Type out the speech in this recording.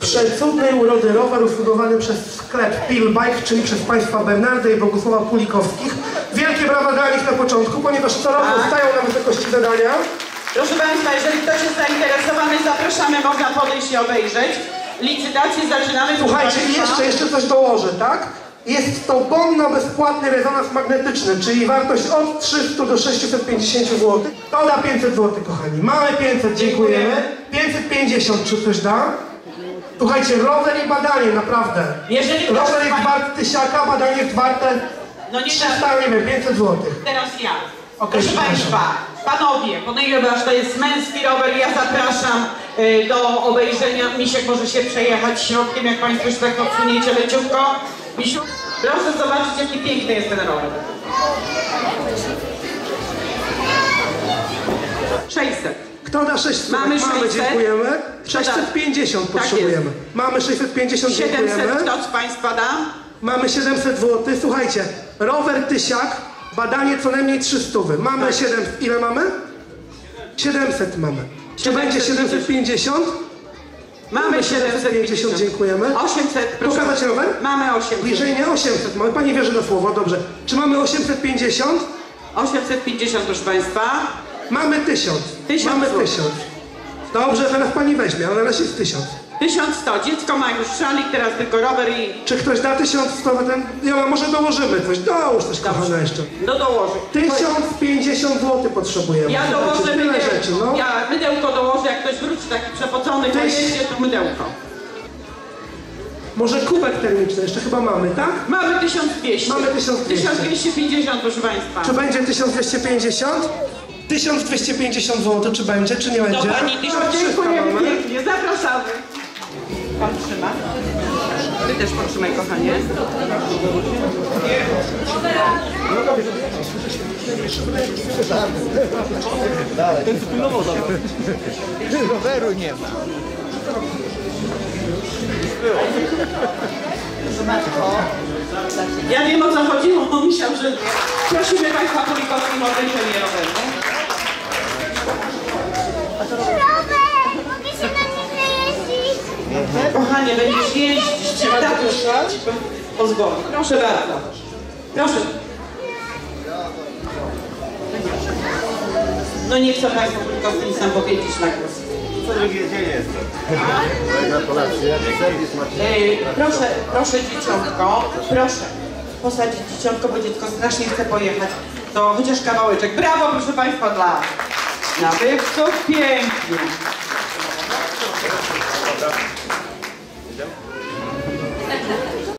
Przecudnej urody rower ufundowany przez sklep Pillbike, czyli przez państwa Bernardę i Bogusława Pulikowskich. Wielkie brawa dla nich na początku, ponieważ co roku stają na wysokości zadania. Proszę Państwa, jeżeli ktoś jest zainteresowany, zapraszamy, można podejść i obejrzeć. Licytację zaczynamy. Słuchajcie, i jeszcze coś dołożę, tak? Jest to bon na bezpłatny rezonans magnetyczny, czyli wartość od 300 do 650 zł. To da 500 zł, kochani. Mamy 500, dziękujemy. 550, czy ktoś da? Słuchajcie, rower i badanie, naprawdę. Rower jest wart 1000, badanie jest warte 300, nie wiem, 500 zł. Teraz ja. Proszę Państwa, panowie, ponieważ to jest męski rower, ja zapraszam do obejrzenia. Misiek może się przejechać środkiem, jak Państwo się tak odsuniecie leciutko. Misiu, proszę zobaczyć, jaki piękny jest ten rower. 600. Kto da 600? Mamy 600. Dziękujemy. 650 potrzebujemy. Mamy 650, 700, dziękujemy. kto z Państwa da? Mamy 700 zł. Słuchajcie, rower tysiak, badanie co najmniej 300. Mamy 700. Ile mamy? 700 mamy. Czy będzie 750? Mamy 750, dziękujemy. 800, proszę. Pokazać rower? Mamy 800. Bliżej nie 800. Mamy. Pani wierzy na słowo, dobrze. Czy mamy 850? 850, proszę Państwa. Mamy 1000. Mamy 1000. Dobrze, zaraz pani weźmie, ale na razie jest 1000. 1100. Dziecko ma już szalik, teraz tylko rower i... Czy ktoś da 1100? Ja może dołożymy coś. Dołóż coś, kochana, jeszcze. No dołożę. 1050 zł potrzebujemy. Ja dołożę tyle mydełko. rzeczy, no. Ja mydełko dołożę, jak ktoś wróci taki przepocony, to jedzie, to mydełko. Może kubek termiczny jeszcze chyba mamy, tak? Mamy 1200. Mamy 1200. 1250, proszę Państwa. Czy będzie 1250? 1250 zł, czy będzie, czy nie będzie? Do Pani 1300. Dziękujemy pięknie, zapraszamy. Pan trzyma. Ty też potrzymaj, kochanie. Ten co pilnował zawsze. Roweru nie ma. Ja wiem, o co chodziło, bo myślał, że prosimy Państwa Pulikowskim o obejrzenie roweru. Mogę się na nim jeździć? Kochanie, będziesz jeździć, trzeba tatuś pozwoli. Proszę bardzo. Proszę. No nie chcę Państwu Pulikowskim nic nam powiedzieć na głos. Co drugie dzień jestem. Gratulacje. Serwis macie. Proszę dzieciątko, proszę posadzić dzieciątko, bo dziecko strasznie chce pojechać. To chociaż kawałeczek. Brawo, proszę Państwa, dla nabywców. Pięknie.